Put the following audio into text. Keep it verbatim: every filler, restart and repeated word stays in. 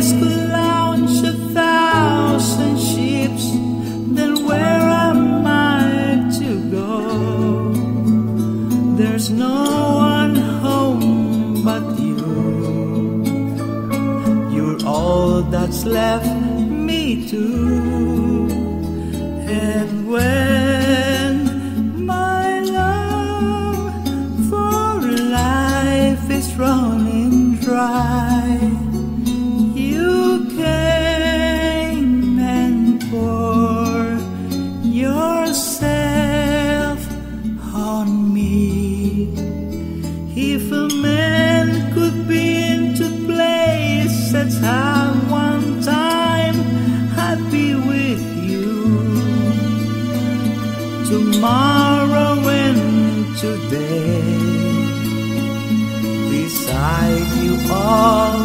waves could launch a thousand ships, then where am I to go? There's no one home but you. You're all that's left me to. And when my love for life is running dry, you came and poured yourself on me. If a man could be into place at time one time, I'd be with you. Tomorrow and today, beside you all